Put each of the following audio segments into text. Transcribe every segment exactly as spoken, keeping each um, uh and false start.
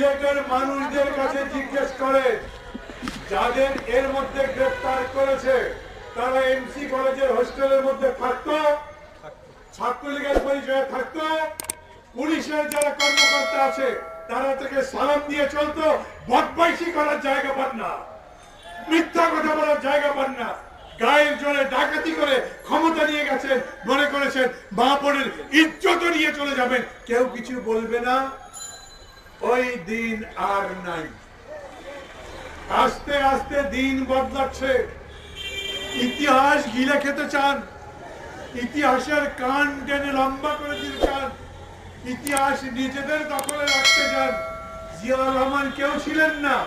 সিলেটের মানুষদের কাছে জিজ্ঞেস করে যাদের এর মধ্যে গ্রেফতার করেছে তারা এমসি কলেজের হোস্টেলের মধ্যে থাকতো, ছাত্রলীগের পরিচয়ে থাকতো, পুলিশের যারা কর্মকর্তা আছে তারা থেকে সালাম দিয়ে চলতো, বদমাইশি করার জায়গা পান না, মিথ্যা কথা বলার জায়গা পান না, গায়ের জোরে ডাকাতি করে ক্ষমতা নিয়ে গেছেন, মনে করেছেন মা বোনের ইজ্জত নিয়ে চলে যাবেন, কেউ কিছু বলবে না। ওই দিন আর নাই। আস্তে আস্তে দিন বদলাচ্ছে। ইতিহাস গিলে খেতে চান, ইতিহাসের কান টেনে লম্বা করে দিতে চান, ইতিহাস নিজেদের দখলে রাখতে চান। জিয়াউর রহমান কেউ ছিলেন না।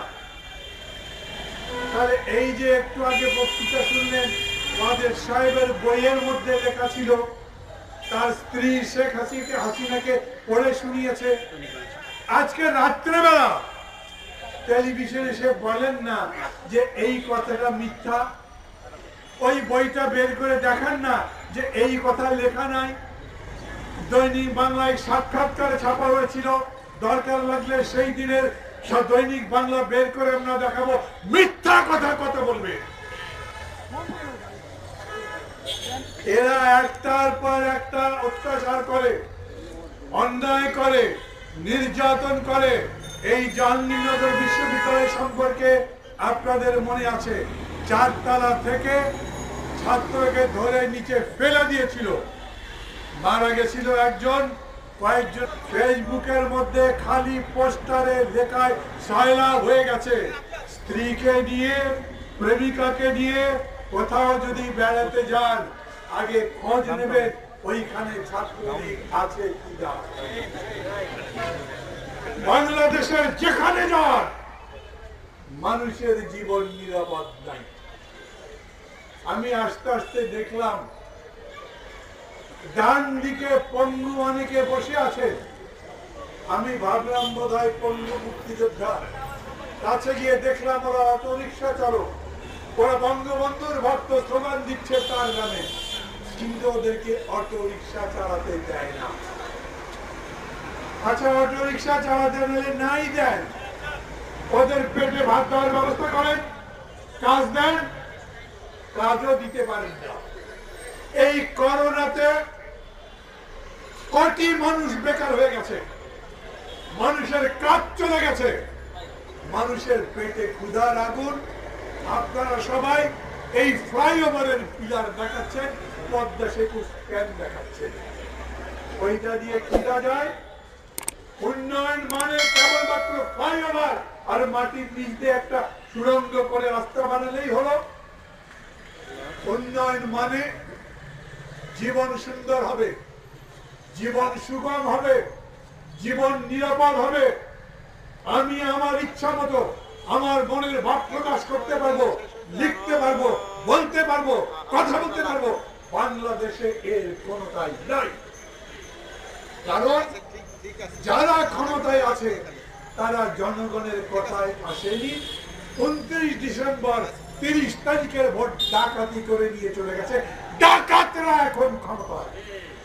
তাহলে এই যে একটু আগে বক্তৃতা শুনলেন, ওয়াজেদ সাহেবের বইয়ের মধ্যে লেখা ছিল, তার স্ত্রী শেখ হাসিনা হাসিনাকে পড়ে শুনিয়েছে। আজকে রাত্রেবেলা টেলিভিশনে সে বলেন না যে এই কথাটা মিথ্যা, ওই বইটা বের করে দেখান না যে এই কথা লেখা নাই। দৈনিক বাংলায় সাক্ষাৎকারে ছাপা হয়েছিল, দরকার লাগলে সেই দিনের দৈনিক বাংলা বের করে আমরা দেখাবো, মিথ্যা কথা কত বলবে। এরা একটার পর একটা অত্যাচার করে, অন্যায় করে, নির্যাতন করে। এই জাহাঙ্গীরনগর বিশ্ববিদ্যালয় সম্পর্কে আপনাদের মনে আছে, চারতলা থেকে ছাত্রকে ধরে নিচে ফেলে দিয়েছিল, মারা গেছিল একজন, কয়েকজন ফেসবুকের মধ্যে খালি পোস্টারে লেখায় সয়লাভ হয়ে গেছে। স্ত্রীকে নিয়ে, প্রেমিকাকে নিয়ে কোথাও যদি বেড়াতে যান আগে খোঁজ নেবেন ওইখানে ছাত্রলীগ আছে কিনা। বাংলাদেশের যেখানে যান মানুষের জীবন নিরাপদ নাই। আমি আস্তে আস্তে দেখলাম ডান দিকে পঙ্গু অনেকে বসে আছে। আমি ভাবলাম বোধ হয় পঙ্গু মুক্তিযোদ্ধা, কাছে গিয়ে দেখলাম ওরা অটো রিক্সা চালক, ওরা বঙ্গবন্ধুর ভক্ত, স্লোগান দিচ্ছে তার নামে, কিন্তু ওদেরকে অটো রিক্সা চালাতে দেয় না। আচ্ছা, অটো রিক্সা চালাতে নিলে নাই দেন, ওদের পেটে ভাত দেওয়ার ব্যবস্থা করেন, কাজ দেন, কাজও দিতে পারেন না। এই করোনাতে কোটি মানুষ বেকার হয়ে গেছে, মানুষের কাজ চলে গেছে, মানুষের পেটে ক্ষুধার আগুন। আপনারা সবাই এই ফ্লাইওভারের পিলার দেখাচ্ছেন, পদ্মা সেতু স্ক্যান দেখাচ্ছেন, ওইটা দিয়ে খিদা যায়। উন্নয়ন মানে কেবলমাত্র ফ্লাইওভার আর মাটির নিচ দিয়ে একটা সুড়ঙ্গ করে রাস্তা বানালেই হলো। উন্নয়ন মানে জীবন সুন্দর হবে, জীবন সুগম হবে, জীবন নিরাপদ হবে। আমি আমার ইচ্ছা মতো আমার মনের ভাব প্রকাশ করতে পারবো, লিখতে পারবো, বলতে পারবো, কথা বলতে পারবো। বাংলাদেশে এর কোনটাই নাই, কারণ যারা ক্ষমতায় আছে তারা জনগণের কথায় আসেনি। উনত্রিশ ডিসেম্বর তিরিশ তারিখের ভোট ডাকাতি করে নিয়ে চলে গেছে, ডাকাতরা এখন ক্ষমতায়।